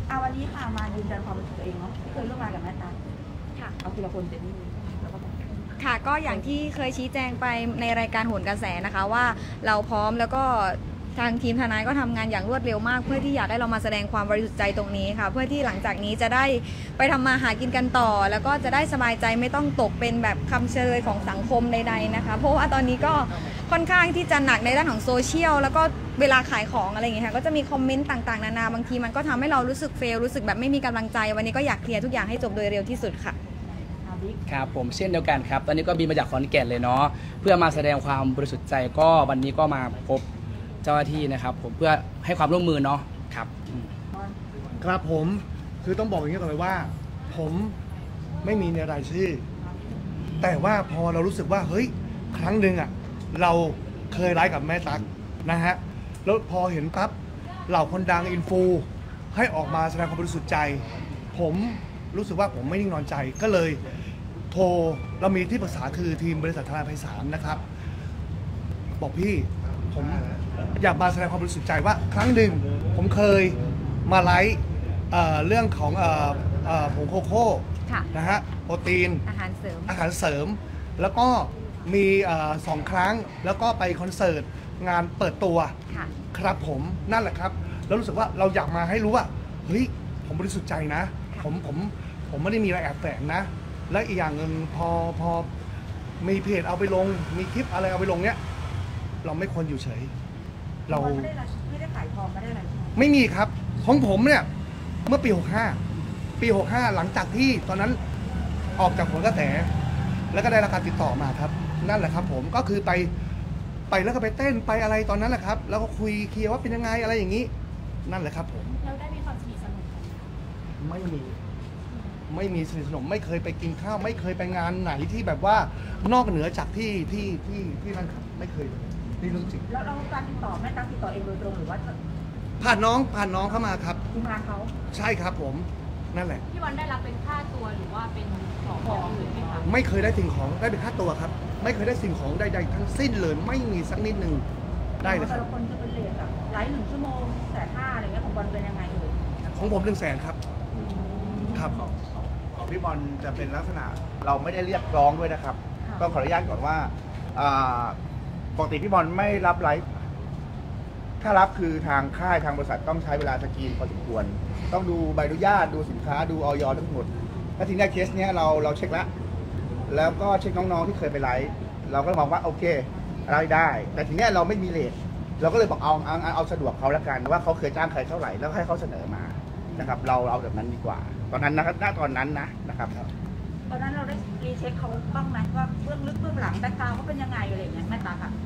วันนี้ค่ะมายืนยันความเป็นตัวเองเนาะที่เคยร่วมงานกับแม่ตั๊กค่ะเอาทีละคนเจนนี่แล้วก็ค่ะก็อย่างที่เคยชี้แจงไปในรายการโหนกระแสนะคะว่าเราพร้อมแล้วก็ทางทีมทนายก็ทำงานอย่างรวดเร็วมากเพื่อที่อยากให้เรามาแสดงความบริสุทธิ์ใจตรงนี้ค่ะเพื่อที่หลังจากนี้จะได้ไปทำมาหากินกันต่อแล้วก็จะได้สบายใจไม่ต้องตกเป็นแบบคำเชยของสังคมใดๆนะคะเพราะว่าตอนนี้ก็ค่อนข้างที่จะหนักในด้านของโซเชียลแล้วก็เวลาขายของอะไรอย่างเงี้ยค่ะก็จะมีคอมเมนต์ต่างๆนานาบางทีมันก็ทำให้เรารู้สึกเฟลรู้สึกแบบไม่มีกำลังใจวันนี้ก็อยากเคลียร์ทุกอย่างให้จบโดยเร็วที่สุดค่ะครับผมเช่นเดียวกันครับตอนนี้ก็บินมาจากขอนแก่นเลยเนาะเพื่อมาแสดงความบริสุทธิ์ใจก็วันนี้ก็มาพบเจ้าหน้าที่นะครับผมเพื่อให้ความร่วมมือเนาะครับครับผมคือต้องบอกอย่างนี้ก่อนเลยว่าผมไม่มีในรายชื่อแต่ว่าพอเรารู้สึกว่าเฮ้ยครั้งหนึ่งเราเคยไลฟ์กับแม่ตั๊กนะฮะแล้วพอเห็นปั๊บเหล่าคนดังอินฟูให้ออกมาแสดงความบริสุทธิ์ใจผมรู้สึกว่าผมไม่นิ่งนอนใจก็เลยโทรเรามีที่ปรึกษาคือทีมบริษัททนายไพศาลนะครับบอกพี่ผมอยากมาแสดงความบริสุทธิ์ใจว่าครั้งหนึ่งผมเคยมาไลฟ์เรื่องของผงโคโค่นะฮะโปรตีนอาหารเสริมแล้วก็มี2 ครั้งแล้วก็ไปคอนเสิร์ตงานเปิดตัวครับผมนั่นแหละครับแล้วรู้สึกว่าเราอยากมาให้รู้ว่าเฮ้ยผมบริสุทธิ์ใจนะผมไม่ได้มีอะไรแอบแฝงนะและอีกอย่างหนึ่งพอมีเพจเอาไปลงมีคลิปอะไรเอาไปลงเนี้ยเราไม่ควรอยู่เฉยเราไม่ได้ขายทองไม่ได้อะไรไม่มีครับของผมเนี่ยเมื่อปี 65หลังจากที่ตอนนั้นออกจากผลกระแสแล้วก็ได้รับการติดต่อมาครับนั่นแหละครับผมก็คือไปแล้วก็ไปเต้นไปอะไรตอนนั้นแหละครับแล้วก็คุยเคลียร์ว่าเป็นยังไงอะไรอย่างนี้นั่นแหละครับผมเราได้มีความสนิทสนมไม่มีสนิทสนมไม่เคยไปกินข้าวไม่เคยไปงานไหนที่แบบว่านอกเหนือจากที่นั่นครับไม่เคยเลยนี่เรื่องจริงแล้วเราการติดต่อแม่ตั๊กติดต่อเองโดยตรงหรือว่าผ่านน้องเข้ามาครับทีมงานเขาใช่ครับผมนั่นแหละพี่บอลได้รับเป็นค่าตัวหรือว่าเป็นของอื่นไหมคะไม่เคยได้สิ่งของได้เป็นค่าตัวครับไม่เคยได้สิ่งของใดๆทั้งสิ้นเลยไม่มีสักนิดหนึ่งได้เลยครับแต่ละคนจะเป็นเลทแบบไลฟ์1 ชั่วโมง150,000อะไรเงี้ยของบอลเป็นยังไงเลยของผม100,000ครับครับของพี่บอลจะเป็นลักษณะเราไม่ได้เรียกร้องด้วยนะครับต้องขออนุญาตก่อนว่าปกติพี่บอลไม่รับไลฟ์ถ้ารับคือทางค่ายทางบริษัทต้องใช้เวลาสกรีนพอสมควรต้องดูใบอนุญาตดูสินค้าดูออยทั้งหมดแล้วทีนี้เคสเนี้ยเราเช็คแล้วก็เช็คน้องๆที่เคยไปไลฟ์เราก็มองว่าโอเคอะไรได้แต่ทีเนี้ยเราไม่มีเรทเราก็เลยบอกเอาสะดวกเขาละกันว่าเขาเคยจ้างใครเท่าไหร่แล้วให้เขาเสนอมานะครับเราเอาแบบนั้นดีกว่าตอนนั้นนะครับณตอนนั้นนะครับตอนนั้นเราได้รีเช็คเขาบ้างไหมว่าเบื้องลึกเบื้องหลังแบ็คกราวด์เขาเป็นยังไงอะไรอย่างเงี้ยแม่ตั๊กค่ะ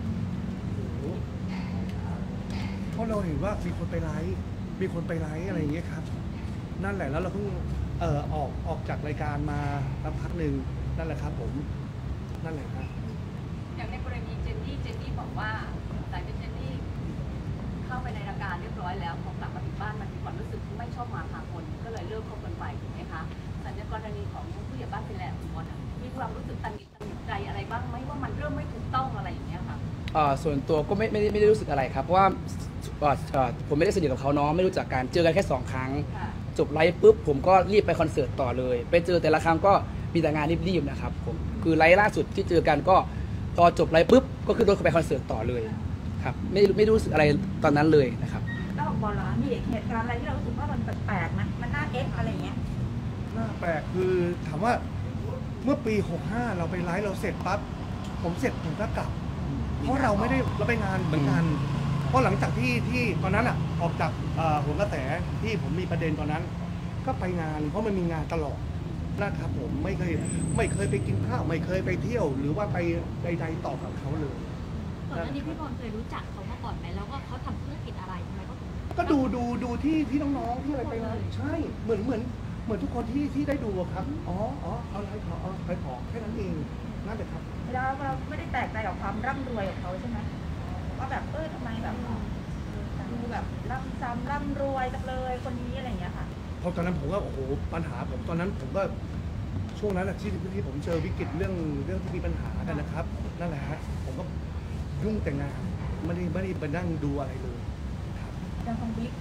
เพราะเราเห็นว่ามีคนไปไลฟ์อะไรอย่างเงี้ยครับนั่นแหละแล้วเราเพิ่งออกจากรายการมาพักหนึ่งนั่นแหละครับผมนั่นแหละครับอย่างในกรณีเจนนี่บอกว่าหลังจากเจนนี่เข้าไปในรายการเรียบร้อยแล้วพอกลับมาถึงบ้านมันมีความรู้สึกไม่ชอบมาพากลก็เลยเลิกคบกันไปถูกไหมคะแต่ในกรณีของผู้ใหญ่บ้านฟินแลนด์คุณบอลมีความรู้สึกตันใจอะไรบ้างไหมว่ามันเริ่มไม่ถูกต้องอะไรอย่างเงี้ยค่ะส่วนตัวก็ไม่ได้รู้สึกอะไรครับเพราะว่าผมไม่ได้สนิทกับเขาเนาะไม่รู้จักกันเจอกันแค่2 ครั้งจบไลฟ์ปุ๊บผมก็รีบไปคอนเสิร์ตต่อเลยไปเจอแต่ละครั้งก็มีแต่งานรีบๆนะครับผมคือไลฟ์ล่าสุดที่เจอกันก็พอจบไลฟ์ปุ๊บก็คือโดนไปคอนเสิร์ตต่อเลยครับไม่รู้สึกอะไรตอนนั้นเลยนะครับแล้วของบอลล่ะมีเหตุการณ์อะไรที่เรารู้สึกว่ามันแปลกๆไหมมันน่าอะไรเงี้ยน่าแปลกคือถามว่าเมื่อปี65เราไปไลฟ์เราเสร็จปั๊บผมเสร็จผมก็กลับเพราะเราไม่ได้เราไปงานเหมือนกันเพราะหลังจากที่ตอนนั้นออกจากผลกระแสที่ผมมีประเด็นตอนนั้นก็ไปงานเพราะมันมีงานตลอดนะครับผมไม่เคยไปกินข้าวไม่เคยไปเที่ยวหรือว่าไปใดๆต่อกับเขาเลยก่อนหน้านี้พี่บอลเคยรู้จักเขามาก่อนไหมแล้วก็เขาทำธุรกิจอะไรทำไมก็ดูที่น้องๆที่อะไรไปเลยใช่เหมือนทุกคนที่ได้ดูครับเอาอะไรขอไปขอแค่นั้นเองนั่นแหละครับแล้วเราไม่ได้แตกใจกับความร่ำรวยของเขาใช่ไหมว่าแบบทำไมแบบดูแบบร่ำรวยจังเลยคนนี้อะไรอย่างเงี้ยค่ะเพราะตอนนั้นผมก็โอ้โหปัญหาผมตอนนั้นผมก็ช่วงนั้นที่ผมเจอวิกฤตเรื่องที่มีปัญหากันนะครับนั่นแหละฮะผมก็ยุ่งแต่งานไม่ได้ไปนั่งดูอะไรเลยอย่างของบิ๊กว่า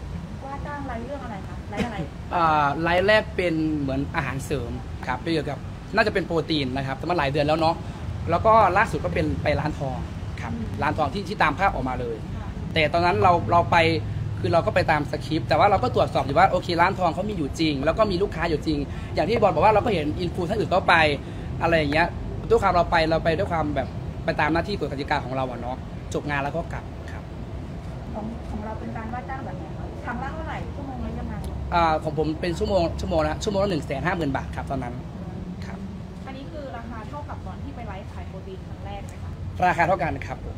ว่าจ้างไลฟ์เรื่องอะไรคะไลฟ์อะไรไลฟ์แรกเป็นเหมือนอาหารเสริมครับเกี่ยวกับน่าจะเป็นโปรตีนนะครับแต่มาหลายเดือนแล้วเนาะแล้วก็ล่าสุดก็เป็นไปร้านทองครับร้านทองที่ตามภาพออกมาเลย แต่ตอนนั้นเราไปคือเราก็ไปตามสคริปต์แต่ว่าเราก็ตรวจสอบอยู่ว่าโอเคร้านทองเขามีอยู่จริงแล้วก็มีลูกค้าอยู่จริง อย่างที่บอลบอกว่าเราก็เห็นอินฟูท่านอื่นก็ไปอะไรอย่างเงี้ยด้วยความเราไปด้วยความแบบไปตามหน้าที่กฎกติกาของเราอะเนาะจบงานแล้วก็กลับครับของเราเป็นการว่าจ้างแบบไหนคะครั้งละเท่าไหร่ชั่วโมงละยังไงของผมเป็นชั่วโมงละ150,000 บาทครับตอนนั้นครับอันนี้คือราคาเท่ากับตอนที่ไปไลฟ์ขายโปรตีนครั้งแรกไหมคะราคาเท่ากันครับผม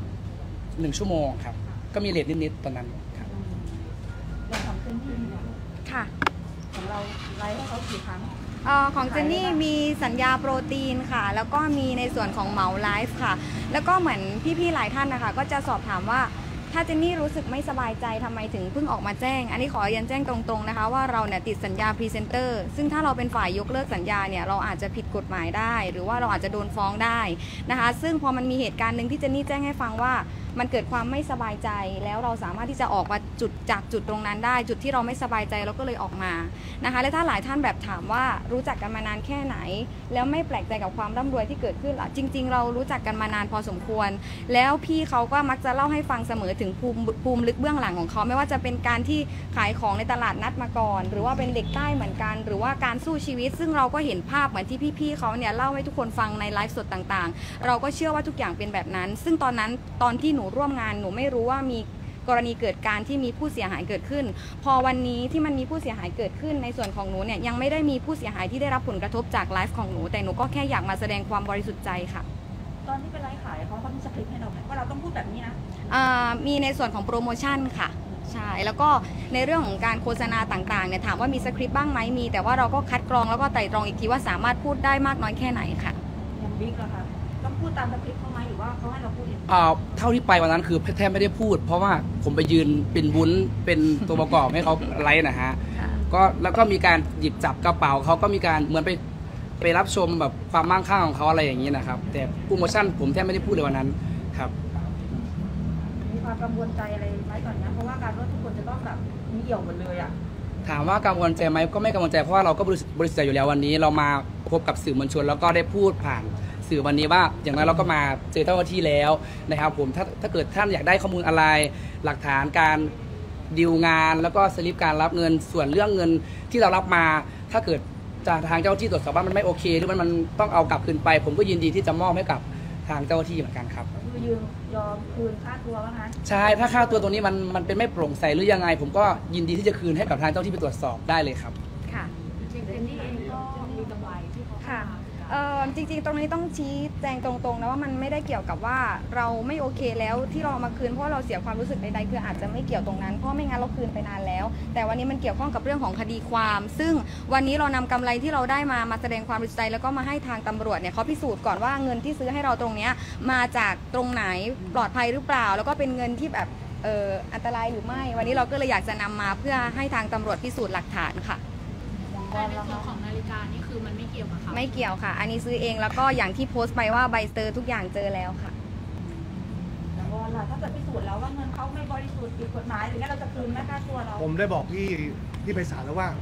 1 ชั่วโมงครับก็มีเรทนิดๆตอนนั้นครับเราทำเต็มที่ดีกว่าค่ะของเราไลฟ์ให้เขากี่ครั้งของเจนนี่มีสัญญาโปรตีนค่ะ แล้วก็มีในส่วนของเหมาไลฟ์ค่ะ แล้วก็เหมือนพี่ๆหลายท่านนะคะก็จะสอบถามว่าถ้าเจนนี่รู้สึกไม่สบายใจทำไมถึงเพิ่งออกมาแจ้ง อันนี้ขอเรียนแจ้งตรงๆนะคะว่าเราเนี่ยติดสัญญาพรีเซนเตอร์ซึ่งถ้าเราเป็นฝ่ายยกเลิกสัญญาเนี่ยเราอาจจะผิดกฎหมายได้ หรือว่าเราอาจจะโดนฟ้องได้นะคะซึ่งพอมันมีเหตุการณ์หนึ่งที่เจนนี่แจ้งให้ฟังว่ามันเกิดความไม่สบายใจแล้วเราสามารถที่จะออกมาจากจุดตรงนั้นได้ จุดที่เราไม่สบายใจเราก็เลยออกมานะคะและถ้าหลายท่านแบบถามว่ารู้จักกันมานานแค่ไหนแล้วไม่แปลกใจกับความร่ำรวยที่เกิดขึ้นหรอจริงๆเรารู้จักกันมานานพอสมควรแล้วพี่เขาก็มักจะเล่าให้ฟังเสมอถึงภูมิลึกเบื้องหลังของเขาไม่ว่าจะเป็นการที่ขายของในตลาดนัดมาก่อนหรือว่าเป็นเด็กใต้เหมือนกันหรือว่าการสู้ชีวิตซึ่งเราก็เห็นภาพเหมือนที่พี่ๆเขาเนี่ยเล่าให้ทุกคนฟังในไลฟ์สดต่างๆเราก็เชื่อว่าทุกอย่างเป็นแบบนั้นซึ่งตอนที่หนูร่วมงานหนูไม่รู้ว่ามีกรณีเกิดการที่มีผู้เสียหายเกิดขึ้นพอวันนี้ที่มันมีผู้เสียหายเกิดขึ้นในส่วนของหนูเนี่ยยังไม่ได้มีผู้เสียหายที่ได้รับผลกระทบจากไลฟ์ของหนูแต่หนูก็แค่อยากมาแสดงความบริสุทธิ์ใจค่ะตอนที่ไปไลฟ์ขายเขามีสคริปต์ให้เราไหมว่าเราต้องพูดแบบนี้นะมีในส่วนของโปรโมชั่นค่ะใช่แล้วก็ในเรื่องของการโฆษณาต่างๆเนี่ยถามว่ามีสคริปต์บ้างไหมมีแต่ว่าเราก็คัดกรองแล้วก็ไต่ตรองอีกทีว่าสามารถพูดได้มากน้อยแค่ไหนค่ะอย่างบิ๊กอะค่ะต้องพูดตามสคริปต์เขาไหมหรือว่าเขาให้เราพูดเองเท่าที่ไปวันนั้นคือแทบไม่ได้พูดเพราะว่าผมไปยืนเป็นวุ้นเป็นตัวประกอบให้เขาไลฟ์นะฮะก็แล้วก็มีการหยิบจับกระเป๋าเขาก็มีการเหมือนไปรับชมแบบความมั่งคั่งของเขาอะไรอย่างนี้นะครับแต่โปรโมชั่นผมแทบไม่ได้พูดเลยวันนั้นครับมีความกังวลใจอะไรไหมก่อนนะเพราะว่าการว่าทุกคนจะต้องแบบมีเอี่ยวหมดเลยอะถามว่ากังวลใจไหมก็ไม่กังวลใจเพราะว่าเราก็บริสุทธิ์ใจอยู่แล้ววันนี้เรามาพบกับสื่อมวลชนแล้วก็ได้พูดผ่านสื่อวันนี้ว่าอย่างนั้นเราก็มาเจอเจ้าหน้าที่แล้วนะครับผมถ้าเกิดท่านอยากได้ข้อมูลอะไรหลักฐานการดีลงานแล้วก็สลิปการรับเงินส่วนเรื่องเงินที่เรารับมาถ้าเกิดจากทางเจ้าหน้าที่ตรวจสอบว่ามันไม่โอเคหรือมันต้องเอากลับคืนไปผมก็ยินดีที่จะมอบให้กับทางเจ้าหน้าที่เหมือนกันครับคือยอมคืนค่าตัวว่างั้นใช่ถ้าค่าตัวตรงนี้มันเป็นไม่โปร่งใสหรือยังไงผมก็ยินดีที่จะคืนให้กับทางเจ้าหน้าที่ไปตรวจสอบได้เลยครับค่ะเจนนี่เองก็มีกำไรที่เขาค่ะจริงๆตรงนี้ต้องชี้แจงตรงๆนะว่ามันไม่ได้เกี่ยวกับว่าเราไม่โอเคแล้วที่เรามาคืนเพราะเราเสียความรู้สึกใดๆคืออาจจะไม่เกี่ยวตรงนั้นเพราะไม่งั้นเราคืนไปนานแล้วแต่วันนี้มันเกี่ยวข้องกับเรื่องของคดีความซึ่งวันนี้เรานำกำไรที่เราได้มาแสดงความบริสุทธิ์ใจแล้วก็มาให้ทางตำรวจเนี่ยเขาพิสูจน์ก่อนว่าเงินที่ซื้อให้เราตรงนี้มาจากตรงไหนปลอดภัยหรือเปล่าแล้วก็เป็นเงินที่แบบอันตรายหรือไม่วันนี้เราก็เลยอยากจะนำมาเพื่อให้ทางตำรวจพิสูจน์หลักฐานค่ะแต่ในส่วนของนาฬิกานี่คือมันไม่เกี่ยวกับเขาไม่เกี่ยวค่ะอันนี้ซื้อเองแล้วก็อย่างที่โพสต์ไปว่าใบเตอร์ทุกอย่างเจอแล้วค่ะแล้วก็ถ้าเกิดพิสูจน์แล้วว่าเงินเขาไม่บริสุทธิ์ผิดกฎหมายหรืองั้นเราจะคืนไหมค่าตัวเราผมได้บอกพี่ไพศาลแล้วว่า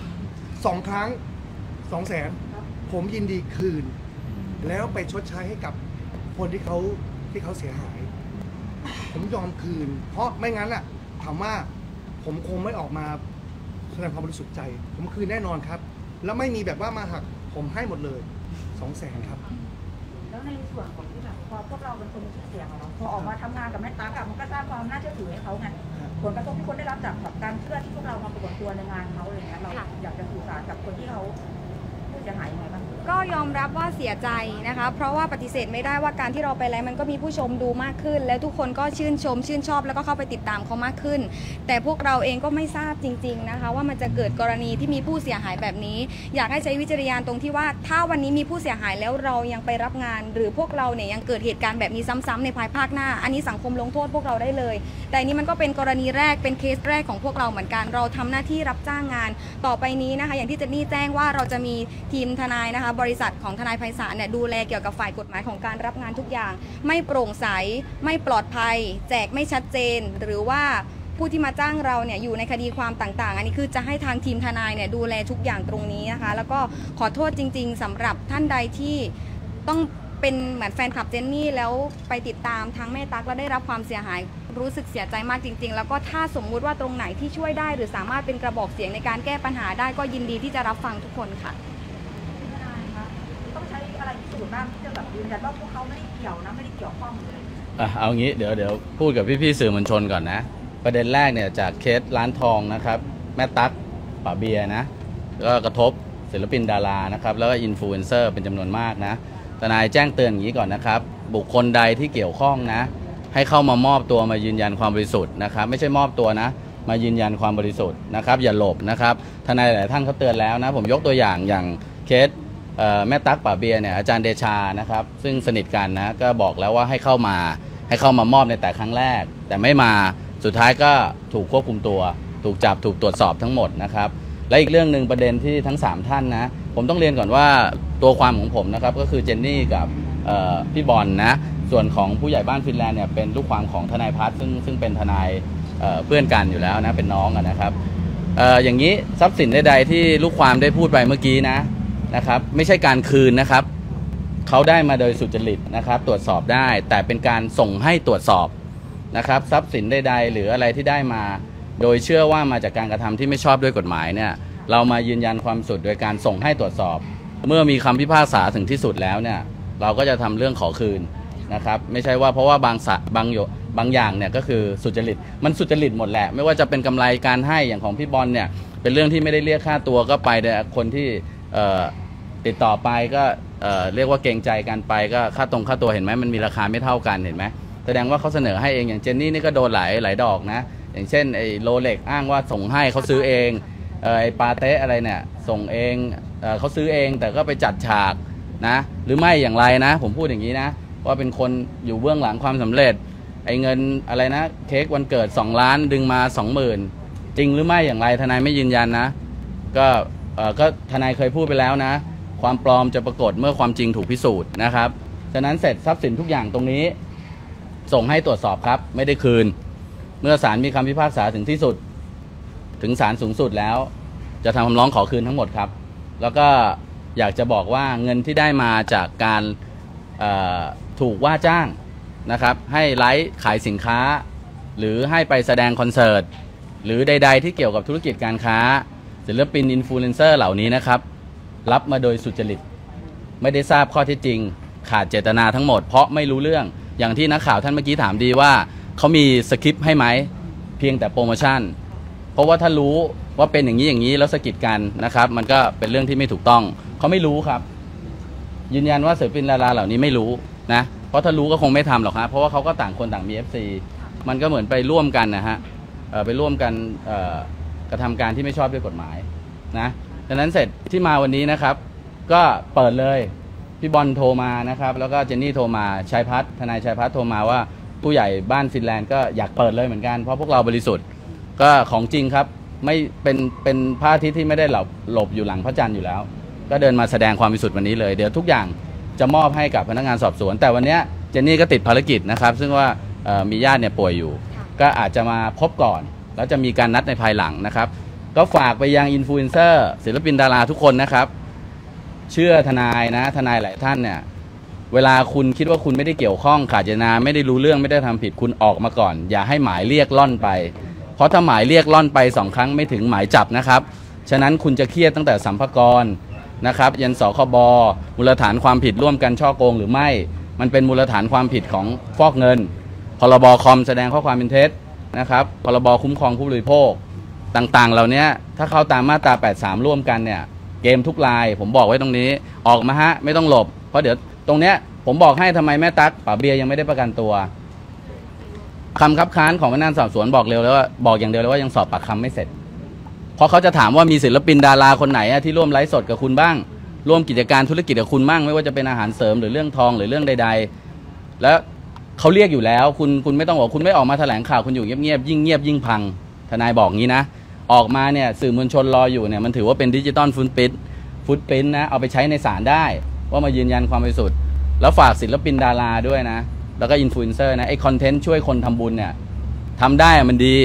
2 ครั้ง 200,000ผมยินดีคืนแล้วไปชดใช้ให้กับคนที่เขาเสียหายผมยอมคืนเพราะไม่งั้นอ่ะถามว่าผมคงไม่ออกมาแสดงความบริสุทธิ์ใจผมคืนแน่นอนครับแล้วไม่มีแบบว่ามาหักผมให้หมดเลย200,000ครับแล้วในส่วนของที่แบบพอพวกเราเป็นคนมีชื่อเสียงของเราพอออกมาทำงานกับแม่ตากับมันก็สร้างความน่าเชื่อถือให้เขาไงผลกระทบที่คนได้รับจากการเชื่อที่พวกเรามาปรากฏตัวในงานเขาอะไรเงี้ยเราอยากจะสื่อสารกับคนที่เขาผู้เสียหายยังไงบ้างก็ยอมรับว่าเสียใจนะคะเพราะว่าปฏิเสธไม่ได้ว่าการที่เราไปไลฟ์มันก็มีผู้ชมดูมากขึ้นแล้วทุกคนก็ชื่นชมชื่นชอบแล้วก็เข้าไปติดตามเขามากขึ้นแต่พวกเราเองก็ไม่ทราบจริงๆนะคะว่ามันจะเกิดกรณีที่มีผู้เสียหายแบบนี้อยากให้ใช้วิจารณญาณตรงที่ว่าถ้าวันนี้มีผู้เสียหายแล้วเรายังไปรับงานหรือพวกเราเนี่ยยังเกิดเหตุการณ์แบบนี้ซ้ำๆในภายภาคหน้าอันนี้สังคมลงโทษพวกเราได้เลยแต่นี้มันก็เป็นกรณีแรกเป็นเคสแรกของพวกเราเหมือนกันเราทำหน้าที่รับจ้างงานต่อไปนี้นะคะอย่างที่เจนนี่แจ้งว่าเราจะมีทีมทนายนะคะบริษัทของทนายไพศาลเนี่ยดูแลเกี่ยวกับฝ่ายกฎหมายของการรับงานทุกอย่างไม่โปร่งใสไม่ปลอดภัยแจกไม่ชัดเจนหรือว่าผู้ที่มาจ้างเราเนี่ยอยู่ในคดีความต่างๆอันนี้คือจะให้ทางทีมทนายเนี่ยดูแลทุกอย่างตรงนี้นะคะแล้วก็ขอโทษจริงๆสำหรับท่านใดที่ต้องเป็นเหมือนแฟนคลับเจนนี่แล้วไปติดตามทางแม่ตั๊กแล้วได้รับความเสียหายรู้สึกเสียใจมากจริงๆแล้วก็ถ้าสมมุติว่าตรงไหนที่ช่วยได้หรือสามารถเป็นกระบอกเสียงในการแก้ปัญหาได้ก็ยินดีที่จะรับฟังทุกคนค่ะต้องใช้อะไรพิสูจน์บ้างที่จะแบบยืนยันว่าพวกเขาไม่ได้เกี่ยวนะไม่ได้เกี่ยวข้องเลยเอางี้เดี๋ยวพูดกับพี่ๆสื่อมวลชนก่อนนะประเด็นแรกเนี่ยจากเคสร้านทองนะครับแม่ตั๊กป๋าเบียร์นะก็กระทบศิลปินดารานะครับแล้วก็อินฟลูเอนเซอร์เป็นจำนวนมากนะทนายแจ้งเตือนอย่างนี้ก่อนนะครับบุคคลใดที่เกี่ยวข้องนะให้เข้ามามอบตัวมายืนยันความบริสุทธิ์นะครับไม่ใช่มอบตัวนะมายืนยันความบริสุทธิ์นะครับอย่าหลบนะครับทนายหลายท่านเขาเตือนแล้วนะผมยกตัวอย่างเคสแม่ตั๊กป๋าเบียร์เนี่ยอาจารย์เดชานะครับซึ่งสนิทกันนะก็บอกแล้วว่าให้เข้ามามอบในแต่ครั้งแรกแต่ไม่มาสุดท้ายก็ถูกควบคุมตัวถูกจับถูกตรวจสอบทั้งหมดนะครับและอีกเรื่องหนึ่งประเด็นที่ทั้ง3ท่านนะผมต้องเรียนก่อนว่าตัวความของผมนะครับก็คือเจนนี่กับพี่บอลนะส่วนของผู้ใหญ่บ้านฟินแลนด์เนี่ยเป็นลูกความของทนายพัฒน์ซึ่งเป็นทนายเพื่อนกันอยู่แล้วนะเป็นน้องนะครับอย่างนี้ทรัพย์สินใดๆที่ลูกความได้พูดไปเมื่อกี้นะครับไม่ใช่การคืนนะครับเขาได้มาโดยสุจริตนะครับตรวจสอบได้แต่เป็นการส่งให้ตรวจสอบนะครับทรัพย์สินใดๆหรืออะไรที่ได้มาโดยเชื่อว่ามาจากการกระทำที่ไม่ชอบด้วยกฎหมายเนี่ยเรามายืนยันความสุดโดยการส่งให้ตรวจสอบเมื่อมีคำพิพากษาถึงที่สุดแล้วเนี่ยเราก็จะทำเรื่องขอคืนนะครับไม่ใช่ว่าเพราะว่าบางอย่างเนี่ยก็คือสุจริตมันสุจริตหมดแหละไม่ว่าจะเป็นกำไรการให้อย่างของพี่บอลเนี่ยเป็นเรื่องที่ไม่ได้เรียกค่าตัวก็ไปแต่คนที่ติดต่อไปก็เรียกว่าเกรงใจกันไปก็ค่าตัวเห็นไหมมันมีราคาไม่เท่ากันเห็นไหมแสดงว่าเขาเสนอให้เองอย่างเจนนี่นี่ก็โดนหลายดอกนะอย่างเช่นไอ้โรเล็กอ้างว่าส่งให้เขาซื้อเองไอ้ปาเต้อะไรเนี่ยส่งเองเขาซื้อเองแต่ก็ไปจัดฉากนะหรือไม่อย่างไรนะผมพูดอย่างนี้นะว่าเป็นคนอยู่เบื้องหลังความสำเร็จไอ้เงินอะไรนะเค้กวันเกิด2 ล้านดึงมา 20,000จริงหรือไม่อย่างไรทนายไม่ยืนยันนะก็ทนายเคยพูดไปแล้วนะความปลอมจะปรากฏเมื่อความจริงถูกพิสูจน์นะครับฉะนั้นเสร็จทรัพย์สินทุกอย่างตรงนี้ส่งให้ตรวจสอบครับไม่ได้คืนเมื่อศาลมีคำพิพากษาถึงที่สุดถึงศาลสูงสุดแล้วจะทำคำร้องขอคืนทั้งหมดครับแล้วก็อยากจะบอกว่าเงินที่ได้มาจากการถูกว่าจ้างนะครับให้ไลฟ์ขายสินค้าหรือให้ไปแสดงคอนเสิร์ตหรือใดๆที่เกี่ยวกับธุรกิจการค้าศิลปินอินฟลูเอนเซอร์เหล่านี้นะครับรับมาโดยสุจริตไม่ได้ทราบข้อเท็จจริงขาดเจตนาทั้งหมดเพราะไม่รู้เรื่องอย่างที่นักข่าวท่านเมื่อกี้ถามดีว่าเขามีสคริปต์ให้ไหมเพียงแต่โปรโมชั่นเพราะว่าถ้ารู้ว่าเป็นอย่างนี้แล้วสกิดกันนะครับมันก็เป็นเรื่องที่ไม่ถูกต้องเขาไม่รู้ครับยืนยันว่าศิลปินดาราเหล่านี้ไม่รู้นะเพราะถ้ารู้ก็คงไม่ทำหรอกครับเพราะว่าเขาก็ต่างคนต่างมี FC มันก็เหมือนไปร่วมกันนะฮะไปร่วมกันกระทำการที่ไม่ชอบด้วยกฎหมายนะดังนั้นเสร็จที่มาวันนี้นะครับก็เปิดเลยพี่บอลโทรมานะครับแล้วก็เจนนี่โทรมาทนายชัยพัฒน์โทรมาว่าผู้ใหญ่บ้านฟินแลนด์ก็อยากเปิดเลยเหมือนกันเพราะพวกเราบริสุทธิ์ก็ของจริงครับไม่เป็นพระอาทิตย์ที่ไม่ได้หลบอยู่หลังพระจันทร์อยู่แล้วก็เดินมาแสดงความบริสุทธิ์วันนี้เลยเดี๋ยวทุกอย่างจะมอบให้กับพนักงานสอบสวนแต่วันนี้เจนนี่ก็ติดภารกิจนะครับซึ่งว่ามีญาติเนี่ยป่วยอยู่ก็อาจจะมาพบก่อนแล้วจะมีการนัดในภายหลังนะครับก็ฝากไปยังอินฟลูเอนเซอร์ศิลปินดาราทุกคนนะครับเชื่อทนายนะทนายหลายท่านเนี่ยเวลาคุณคิดว่าคุณไม่ได้เกี่ยวข้องขาดเจตนาไม่ได้รู้เรื่องไม่ได้ทำผิดคุณออกมาก่อนอย่าให้หมายเรียกล่อนไปเพราะถ้าหมายเรียกล่อนไป2 ครั้งไม่ถึงหมายจับนะครับฉะนั้นคุณจะเครียดตั้งแต่สัมภากรนะครับยันสคบมูลฐานความผิดร่วมกันฉ้อโกงหรือไม่มันเป็นมูลฐานความผิดของฟอกเงินพรบคอมแสดงข้อความเป็นเท็จนะครับพรบคุ้มครองผู้บริโภคต่างๆเหล่านี้ถ้าเข้าตามมาตรา83ร่วมกันเนี่ยเกมทุกรายผมบอกไว้ตรงนี้ออกมาฮะไม่ต้องหลบเพราะเดี๋ยวตรงเนี้ยผมบอกให้ทำไมแม่ตั๊กป๋าเบียร์ยังไม่ได้ประกันตัวคำคับค้านของพนักงานสอบสวนบอกอย่างเดียวเลยว่ายังสอบปากคำไม่เสร็จเพราะเขาจะถามว่ามีศิลปินดาราคนไหนที่ร่วมไลฟ์สดกับคุณบ้างร่วมกิจการธุรกิจกับคุณบ้างไม่ว่าจะเป็นอาหารเสริมหรือเรื่องทองหรือเรื่องใดๆแล้วเขาเรียกอยู่แล้วคุณไม่ต้องบอกคุณไม่ออกมาแถลงข่าวคุณอยู่เงียบๆยิ่งเงียบยิ่งพังทนายบอกงี้นะออกมาเนี่ยสื่อมวลชนรออยู่เนี่ยมันถือว่าเป็นดิจิตอลฟุตปริ้นท์นะเอาไปใช้ในศาลได้ว่ามายืนยันความบริสุทธิ์แล้วฝากศิลปินดาราด้วยนะแล้วก็อินฟลูเอนเซอร์นะไอคอนเทนต์ช่วยคนทำบุญเนี่ยทำได้มันดี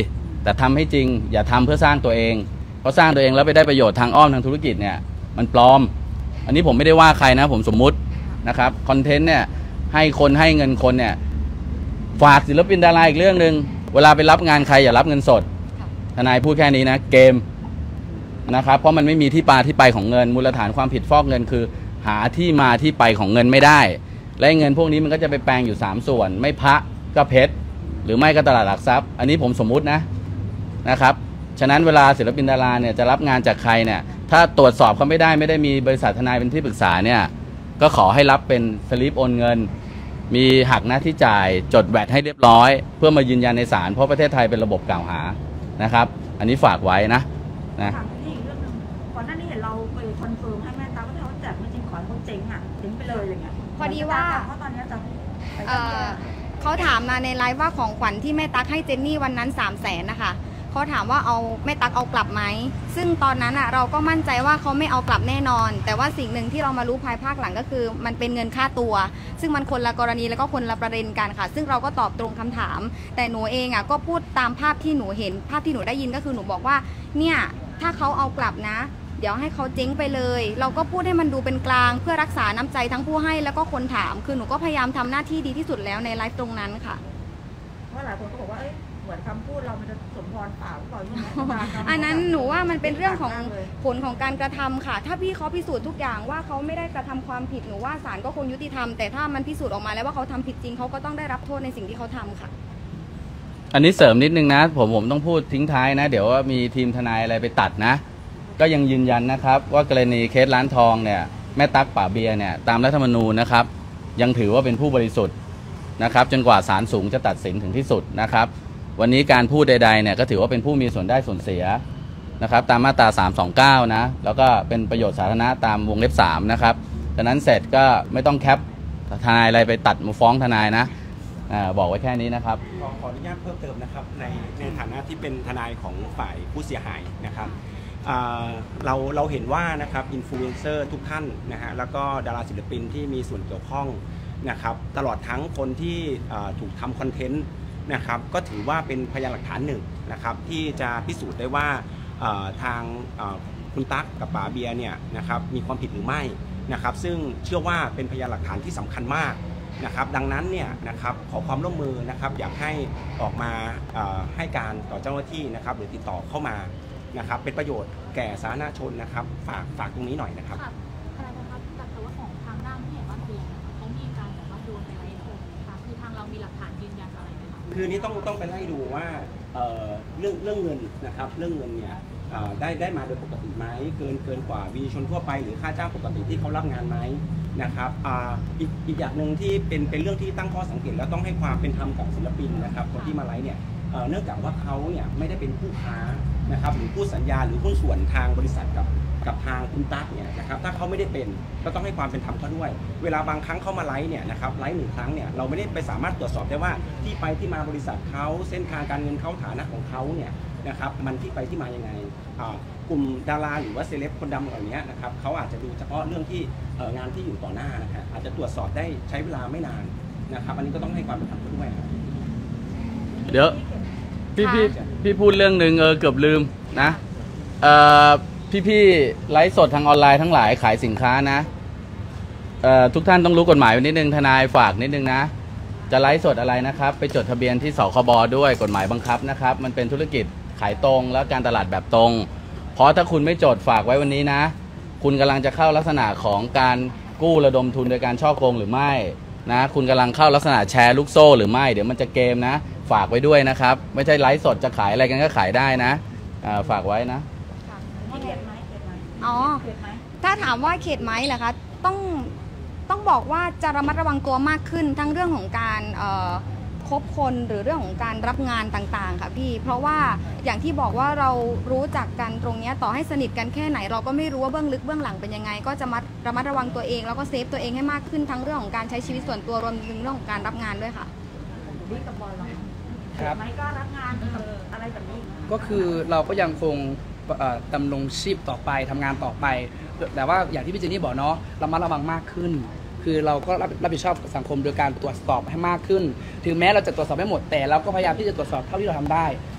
แต่ทำให้จริงอย่าทำเพื่อสร้างตัวเองเพราะสร้างตัวเองแล้วไปได้ประโยชน์ทางอ้อมทางธุรกิจเนี่ยมันปลอมอันนี้ผมไม่ได้ว่าใครนะผมสมมุตินะครับคอนเทนต์เนี่ยให้คนให้เงินคนเนี่ยฝากศิลปินดาราอีกเรื่องหนึ่งเวลาไปรับงานใครอย่ารับเงินสดทนายพูดแค่นี้นะเกมนะครับเพราะมันไม่มีที่มาที่ไปของเงินมูลฐานความผิดฟอกเงินคือหาที่มาที่ไปของเงินไม่ได้และเงินพวกนี้มันก็จะไปแปลงอยู่3ส่วนไม่พระก็เพชรหรือไม่ก็ตลาดหลักทรัพย์อันนี้ผมสมมุตินะครับฉะนั้นเวลาศิลปินดาราเนี่ยจะรับงานจากใครเนี่ยถ้าตรวจสอบเขาไม่ได้มีบริษัททนายเป็นที่ปรึกษาเนี่ยก็ขอให้รับเป็นสลิปโอนเงินมีหักหน้าที่จ่ายจดแวดให้เรียบร้อยเพื่อมายืนยันในศาลเพราะประเทศไทยเป็นระบบกล่าวหานะครับอันนี้ฝากไว้นะถามที่อีกเรื่องนึงก่อนหน้านี้เห็นเราไปคอนเฟิร์มให้แม่ตาว่าถ้าเขาแจกไม่จริงขอให้เขาเจ๊งไปเลยอะไรเงี้ยพอดีว่าเพราะตอนนี้จะเขาถามมาในไลฟ์ว่าของขวัญที่แม่ตั๊กให้เจนนี่วันนั้น300,000นะคะเขาถามว่าเอาแม่ตั๊กเอากลับไหมซึ่งตอนนั้นเราก็มั่นใจว่าเขาไม่เอากลับแน่นอนแต่ว่าสิ่งหนึ่งที่เรามารู้ภายภาคหลังก็คือมันเป็นเงินค่าตัวซึ่งมันคนละกรณีแล้วก็คนละประเด็นกันค่ะซึ่งเราก็ตอบตรงคำถามแต่หนูเองก็พูดตามภาพที่หนูเห็นภาพที่หนูได้ยินก็คือหนูบอกว่าเนี่ยถ้าเขาเอากลับนะเดี๋ยวให้เขาเจ๊งไปเลยเราก็พูดให้มันดูเป็นกลางเพื่อรักษาน้ำใจทั้งผู้ให้แล้วก็คนถามคือหนูก็พยายามทำหน้าที่ดีที่สุดแล้วในไลฟ์ตรงนั้นค่ะเพราะหลายคนก็บอกว่าเหมือนคำพูดเรามันจะสมพรเปล่าหรือเปล่าอันนั้นหนูว่ามันเป็นเรื่องของผลของการกระทำค่ะถ้าพี่เขาพิสูจน์ทุกอย่างว่าเขาไม่ได้กระทำความผิดหนูว่าศาลก็คงยุติธรรมแต่ถ้ามันพิสูจน์ออกมาแล้วว่าเขาทำผิดจริงเขาก็ต้องได้รับโทษในสิ่งที่เขาทำค่ะอันนี้เสริมนิดนึงนะผมต้องพูดทิ้งท้ายนะเดี๋ยวว่ามีทีมทนายอะไรไปตัดนะก็ยังยืนยันนะครับว่ากรณีเคสร้านทองเนี่ยแม่ตั๊กป่าเบียร์เนี่ยตามรัฐธรรมนูญนะครับยังถือว่าเป็นผู้บริสุทธิ์นะครับจนกว่าศาลสูงจะตัดสินถึงที่สุดนะครับวันนี้การพูดใดๆเนี่ยก็ถือว่าเป็นผู้มีส่วนได้ส่วนเสียนะครับตามมาตรา329นะแล้วก็เป็นประโยชน์สาธารณะตามวงเล็บ3นะครับดังนั้นเสร็จก็ไม่ต้องแคปทนายอะไรไปตัดมาฟ้องทนายนะบอกไว้แค่นี้นะครับขออนุญาตเพิ่มเติมนะครับในฐานะที่เป็นทนายของฝ่ายผู้เสียหายนะครับเราเห็นว่านะครับอินฟลูเอนเซอร์ทุกท่านนะฮะแล้วก็ดาราศิลปินที่มีส่วนเกี่ยวข้องนะครับตลอดทั้งคนที่ถูกทำคอนเทนต์นะครับก็ถือว่าเป็นพยานหลักฐานหนึ่งนะครับที่จะพิสูจน์ได้ว่าทางคุณตั๊กกับป๋าเบียร์เนี่ยนะครับมีความผิดหรือไม่นะครับซึ่งเชื่อว่าเป็นพยานหลักฐานที่สำคัญมากนะครับดังนั้นเนี่ยนะครับขอความร่วมมือนะครับอยากให้ออกมาให้การต่อเจ้าหน้าที่นะครับหรือติดต่อเข้ามานะครับเป็นประโยชน์แก่สาธารณชนนะครับฝากตรงนี้หน่อยนะครับอะไรนะครับแต่ว่าของทางด้านผู้ใหญ่บ้านเบียร์เขามีการแบบว่าโดนไปไล่โทษค่ะคือทางเรามีหลักฐานยืนยันอะไรไหมคะคือนี้ต้องไปไล่ดูว่าเรื่องเงินนะครับเรื่องเงินเนี่ยได้มาโดยปกติไหมเกินกว่าวิชนทั่วไปหรือค่าจ้างปกติที่เขารับงานไหมนะครับอีกอย่างหนึ่งที่เป็นเรื่องที่ตั้งข้อสังเกตแล้วต้องให้ความเป็นธรรมกับศิลปินนะครับคนที่มาไลฟ์เนี่ยเนื่องจากว่าเขาเนี่ยไม่ได้เป็นผู้ค้านะครับหรือผู้สัญญาหรือหุ้นส่วนทางบริษัทกับทางคุณตั๊กเนี่ยนะครับถ้าเขาไม่ได้เป็นก็ต้องให้ความเป็นธรรมเขาด้วยเวลาบางครั้งเขามาไลฟ์เนี่ยนะครับไลฟ์1 ครั้งเนี่ยเราไม่ได้ไปสามารถตรวจสอบได้ว่าที่ไปที่มาบริษัทเขาเส้นทางการเงินเขาฐานะของเขาเนี่ยนะครับมันที่ไปที่มายังไงกลุ่มดาราหรือว่าเซเลบคนดังเหล่านี้นะครับเขาอาจจะดูเฉพาะเรื่องที่งานที่อยู่ต่อหน้านะฮะอาจจะตรวจสอบได้ใช้เวลาไม่นานนะครับอันนี้ก็ต้องให้ความเป็นธรรมเขาด้วยเดี๋ยวพี่พูดเรื่องหนึ่งเกือบลืมนะพี่ไลฟ์สดทางออนไลน์ทั้งหลายขายสินค้านะทุกท่านต้องรู้กฎหมายนิดนึงทนายฝากนิดนึงนะจะไลฟ์สดอะไรนะครับไปจดทะเบียนที่สคบ.ด้วยกฎหมายบังคับนะครับมันเป็นธุรกิจขายตรงและการตลาดแบบตรงเพราะถ้าคุณไม่จดฝากไว้วันนี้นะคุณกำลังจะเข้าลักษณะของการกู้ระดมทุนโดยการฉ้อโกงหรือไม่นะคุณกำลังเข้าลักษณะแชร์ลูกโซ่หรือไม่เดี๋ยวมันจะเกมนะฝากไว้ด้วยนะครับไม่ใช่ไลฟ์สดจะขายอะไรกันก็ขายได้นะฝากไว้นะอ๋อถ้าถามว่าเข็ดไหมเหรอคะต้องบอกว่าจะระมัดระวังตัวมากขึ้นทั้งเรื่องของการคบคนหรือเรื่องของการรับงานต่างๆค่ะพี่เพราะว่าอย่างที่บอกว่าเรารู้จักกันตรงนี้ต่อให้สนิทกันแค่ไหนเราก็ไม่รู้ว่าเบื้องลึกเบื้องหลังเป็นยังไงก็จะระมัดระวังตัวเองแล้วก็เซฟตัวเองให้มากขึ้นทั้งเรื่องของการใช้ชีวิตส่วนตัวรวมถึงเรื่องของการรับงานด้วยค่ะบิ๊กกับบอลเราครับไม่ก็รับงานอะไรแบบนี้ก็คือเราก็ยังคงดำรงชีพต่อไปทำงานต่อไปแต่ว่าอย่างที่พี่เจนนี่บอกเนาะระมัดระวังมากขึ้นคือเราก็รับผิดชอบสังคมโดยการตรวจสอบให้มากขึ้นถึงแม้เราจะตรวจสอบไม่หมดแต่เราก็พยายามที่จะตรวจสอบเท่าที่เราทำได้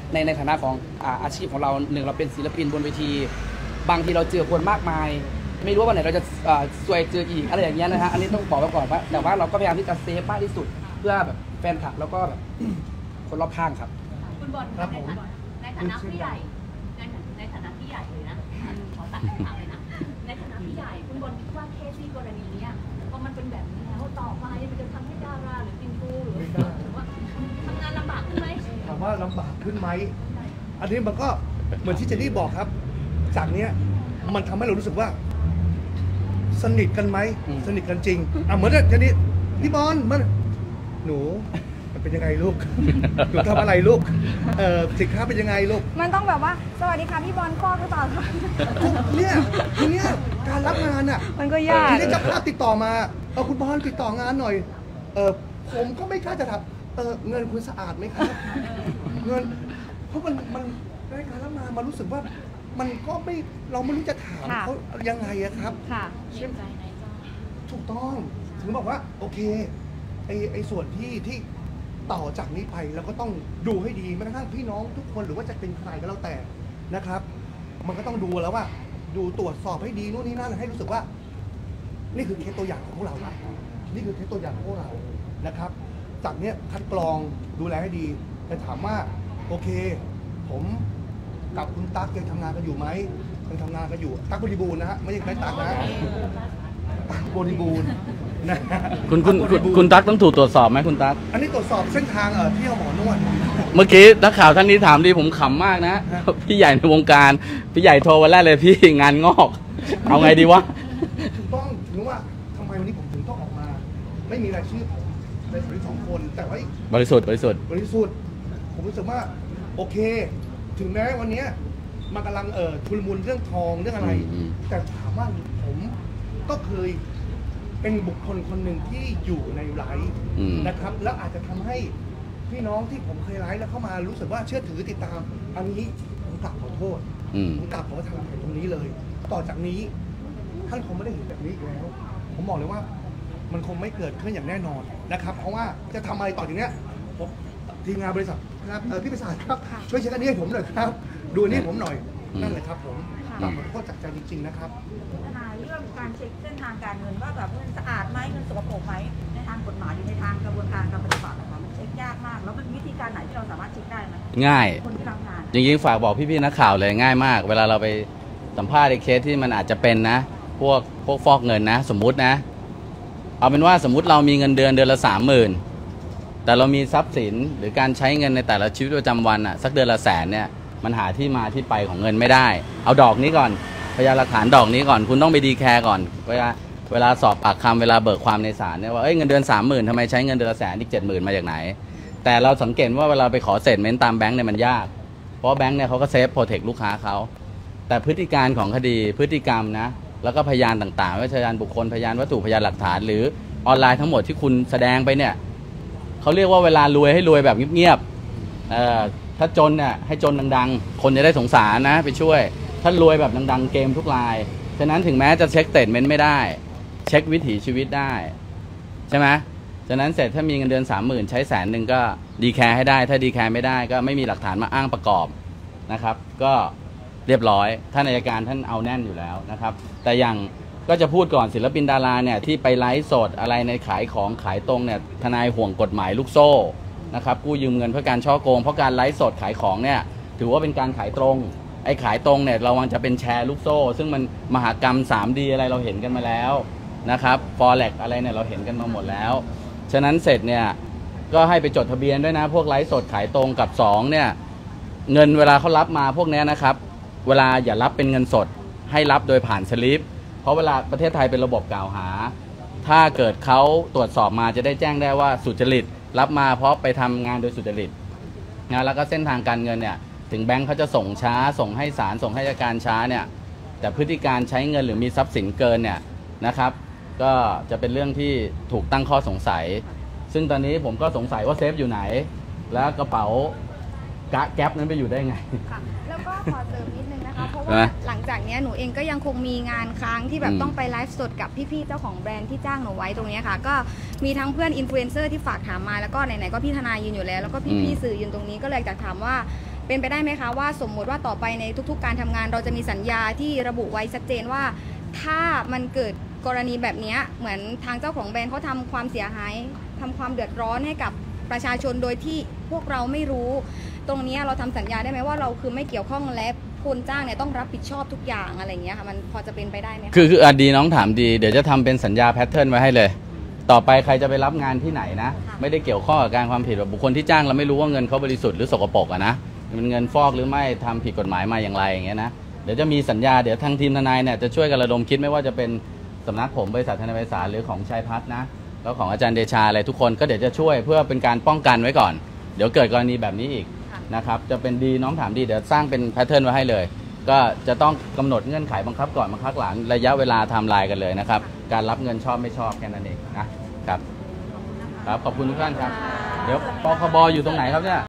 ในฐานะของอาชีพของเราหนึ่งเราเป็นศิลปินบนเวทีบางทีเราเจอคนมากมายไม่รู้ว่าวันไหนเราจะซวยเจออีกอะไรอย่างเงี้ยนะฮะอันนี้ต้องบอกไว้ก่อนว่าแต่ว่าเราก็พยายามที่จะเซฟมากที่สุดเพื่อแบบแฟนคลับแล้วก็แบบคนรอบข้างครับคุณบอลครับผมในฐานะพี่ใหญ่ในฐานะพี่ใหญ่เลยนะขอตัดคำถามเลยนะในฐานะพี่ใหญ่คุณบอลคิดว่าเคสที่กรณีเนี้ยพอมันเป็นแบบนี้แล้วต่อไปมันจะทำให้ดาราหรืออินฟูหรือว่าทำงานลำบากขึ้นไหมถามว่าลำบากขึ้นไหมอันนี้มันก็เหมือนที่เจนนี่บอกครับ จากเนี้ยมันทำให้เรารู้สึกว่า สนิทกันไหมสนิทกันจริงเหมือนเจนนี่พี่บอลหนูมันเป็นยังไงลูก หนูทำอะไรลูกสินค้าเป็นยังไงลูกมันต้องแบบว่าสวัสดีค่ะพี่บอลก็หรือเปล่าคะเนี่ยทีเนี้ยการรับงานอ่ะมันก็ยากทีนี้เจ้าภาพติดต่อมาคุณบอลติดต่องานหน่อยผมก็ไม่กล้าจะทำเงินคุณสะอาดไหมครับเงินเพราะมันได้การรับงานมารู้สึกว่ามันก็ไม่เราไม่รู้จะถามเขายังไงอะครับค่ะเชื่อใจในจ้าถูกต้องถึงบอกว่าโอเคไอ้ส่วนที่ต่อจากนี้ไปเราก็ต้องดูให้ดีแม้กระทั่งพี่น้องทุกคนหรือว่าจะเป็นใครก็แล้วแต่นะครับ มันก็ต้องดูแล้วว่าดูตรวจสอบให้ดีนู่นนี่นั่นให้รู้สึกว่า นี่คือเคสตัวอย่างของพวกเรานี่คือเคสตัวอย่างของพวกเรานะครับ จากเนี้ยคัดกรองดูแลให้ดีแต่ถามว่าโอเค ผมกับคุณตั๊กยังทำงานกันอยู่ไหมยังทำงานกันอยู่ตั๊กบริบูรณ์นะฮะไม่ใช่แค่ตั๊กนะตั๊กบริบูรณ์นะคุณตั๊กต้องถูกตรวจสอบไหมคุณตั๊กอันนี้ตรวจสอบเส้นทางเที่ยวหมอนวดเมื่อกี้นักข่าวท่านนี้ถามดีผมขำมากนะ พี่ใหญ่ในวงการพี่ใหญ่โทรวันแรกเลยพี่งานงอก เอาไงดีวะถูกต้องถึงว่าทำไมวันนี้ผมถึงต้องออกมา ไม่มีรายชื่อผมในส่วนที่2 คนแต่ว่าบริสุทธิ์บริสุทธิ์ผมรู้สึกว่าโอเค ถึงแม้วันนี้มันกำลังทุลมุนเรื่องทองเรื่องอะไร แต่ถามว่าผมก็เคยเป็นบุคคลคนหนึ่งที่อยู่ในไลฟ์นะครับ แล้วอาจจะทำให้พี่น้องที่ผมเคยไลฟ์แล้วเข้ามารู้สึกว่าเชื่อถือติดตาม อันนี้ผมกราบขอโทษผมกราบขอประทานอภัยตรงนี้เลย ต่อจากนี้ท่านคงไม่ได้เห็นแบบนี้อีกแล้ว ผมบอกเลยว่ามันคงไม่เกิดขึ้นอย่างแน่นอนนะครับ เพราะว่าจะทำอะไรต่อจากเนี้ยผมทีมงานบริษัทครับพี่ประสานครับช่วยเช็คอันนี้ให้ผมหน่อยครับ ดูอันนี้ให้ผมหน่อยนั่นแหละครับผมกราบขอโทษจากใจจริงๆนะครับทนายเรื่องการเช็คเส้นทางการเงินว่าแบบเงินสะอาดไหมเงินสกปรกไหมในทางกฎหมายหรือในทางกระบวนการการปฏิบัตินะคะมันเช็คยากมากแล้วมันวิธีการไหนที่เราสามารถเช็คได้ไหมง่ายคนที่รับงานจริงๆฝากบอกพี่ๆนักข่าวเลยง่ายมาก เวลาเราไปสัมภาษณ์ในเคสที่มันอาจจะเป็นนะพวกฟอกเงินนะสมมุตินะเอาเป็นว่าสมมุติเรามีเงินเดือนละ 30,000แต่เรามีทรัพย์สินหรือการใช้เงินในแต่ละชีวิตประจำวันอ่ะสักเดือนละแสนเนี่ยมันหาที่มาที่ไปของเงินไม่ได้เอาดอกนี้ก่อนพยานหลักฐานดอกนี้ก่อนคุณต้องไปดีแคร์ก่อนเวลาสอบปากคำเวลาเบิกความในศาลเนี่ยว่าเงินเดือน 30,000ทำไมใช้เงินเดือนละแสนอีก 70,000มาจากไหนแต่เราสังเกตว่าเวลาไปขอเสร็จเม้นตามแบงค์เนี่ยมันยากเพราะแบงค์เนี่ยเขาก็เซฟโปรเทคลูกค้าเขาแต่พฤติการของคดีพฤติกรรมนะแล้วก็พยานต่างๆว่าพยานบุคคลพยานวัตถุพยานหลักฐานหรือออนไลน์ทั้งหมดที่คุณแสดงไปเนี่ยเขาเรียกว่าเวลารวยให้รวยแบบเงียบๆถ้าจนเนี่ยให้จนดังๆคนจะได้สงสารนะไปช่วยถ้ารวยแบบดังๆเกมทุกรายฉะนั้นถึงแม้จะเช็คสเตทเมนต์ไม่ได้เช็ควิถีชีวิตได้ใช่ไหมฉะนั้นเสร็จถ้ามีเงินเดือน 30,000 ใช้100,000ก็ดีแคร์ให้ได้ถ้าดีแคร์ไม่ได้ก็ไม่มีหลักฐานมาอ้างประกอบนะครับก็เรียบร้อยท่านอัยการท่านเอาแน่นอยู่แล้วนะครับแต่อย่างก็จะพูดก่อนศิลปินดาราเนี่ยที่ไปไลฟ์สดอะไรในขายของขายตรงเนี่ยทนายห่วงกฎหมายลูกโซ่นะครับกู้ยืมเงินเพื่อการช่อโกงเพราะการไลฟ์สดขายของเนี่ยถือว่าเป็นการขายตรงไอ้ขายตรงเนี่ยเราวังจะเป็นแชร์ลูกโซ่ซึ่งมันมหากรรม 3D อะไรเราเห็นกันมาแล้วนะครับฟอเร็กอะไรเนี่ยเราเห็นกันมาหมดแล้วฉะนั้นเสร็จเนี่ยก็ให้ไปจดทะเบียนด้วยนะพวกไลฟ์สดขายตรงกับ2เนี่ยเงินเวลาเขารับมาพวกนี้นะครับเวลาอย่ารับเป็นเงินสดให้รับโดยผ่านสลิปเพราะเวลาประเทศไทยเป็นระบบกล่าวหาถ้าเกิดเขาตรวจสอบมาจะได้แจ้งได้ว่าสุจริตรับมาเพราะไปทำงานโดยสุจริตนะแล้วก็เส้นทางการเงินเนี่ยถึงแบงค์เขาจะส่งช้าส่งให้ศาลส่งให้อัยการช้าเนี่ยแต่พฤติการใช้เงินหรือมีทรัพย์สินเกินเนี่ยนะครับก็จะเป็นเรื่องที่ถูกตั้งข้อสงสัยซึ่งตอนนี้ผมก็สงสัยว่าเซฟอยู่ไหนแล้วกระเป๋าแก๊ปนั้นไปอยู่ได้ไงค่ะแล้วก็ขอเสริมนิดนึงนะคะเพราะว่าหลังจากนี้หนูเองก็ยังคงมีงานค้างที่แบบต้องไปไลฟ์สดกับพี่ๆเจ้าของแบรนด์ที่จ้างหนูไว้ตรงนี้ค่ะก็มีทั้งเพื่อนอินฟลูเอนเซอร์ที่ฝากถามมาแล้วก็ไหนๆก็พี่ทนายยืนอยู่แล้วแล้วก็พี่ๆสื่อยืนตรงนี้ก็เลยอยากจะถามว่าเป็นไปได้ไหมคะว่าสมมติว่าต่อไปในทุกๆการทำงานเราจะมีสัญญาที่ระบุไว้ชัดเจนว่าถ้ามันเกิดกรณีแบบนี้เหมือนทางเจ้าของแบรนด์เขาทำความเสียหายทำความเดือดร้อนให้กับประชาชนโดยที่พวกเราไม่รู้ตรงนี้เราทำสัญญาได้ไหมว่าเราคือไม่เกี่ยวข้องและคนจ้างเนี่ยต้องรับผิดชอบทุกอย่างอะไรอย่างเงี้ยค่ะมันพอจะเป็นไปได้ไหมคะคือดีน้องถามดีเดี๋ยวจะทำเป็นสัญญาแพทเทิร์นไว้ให้เลยต่อไปใครจะไปรับงานที่ไหนนะไม่ได้เกี่ยวข้องกับการความผิดแบบบุคคลที่จ้างเราไม่รู้ว่าเงินเขาบริสุทธิ์หรือสกปรกอะนะมันเงินฟอกหรือไม่ทำผิดกฎหมายมาอย่างไรอย่างเงี้ยนะเดี๋ยวจะมีสัญญาเดี๋ยวทางทีมทนายเนี่ยจะช่วยกันระดมคิดไม่ว่าจะเป็นสำนักผมบริษัททนายไพศาลหรือของชัยพัฒน์นะแล้วของอาจารย์เดชาอะไรทุกคนก็เดี๋ยวจะช่วยเพื่อเป็นการป้องกันไว้ก่อนเดี๋ยวเกิดกรณีแบบนี้อีกนะครับจะเป็นดีน้องถามดีเดี๋ยวสร้างเป็นแพทเทิร์นไว้ให้เลยก็จะต้องกำหนดเงื่อนไขบังคับก่อนบังคับหลังระยะเวลาไทม์ไลน์กันเลยนะครับการรับเงินชอบไม่ชอบแค่นั้นเองนะครับครับขอบคุณทุกท่านครับเดี๋ยวปคบอยู่ตรงไหนครับเนี่ย